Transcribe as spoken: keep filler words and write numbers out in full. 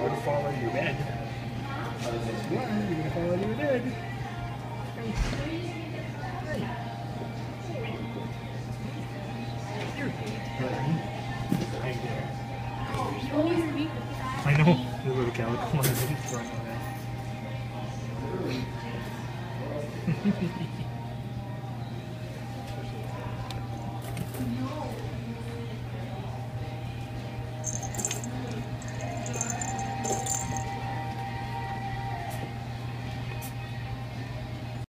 going to fall out of your bed. Yes, you are. You're going to fall out of your bed. Hey. Hey. Here. Hang there. I know. The little calico one is in front of that.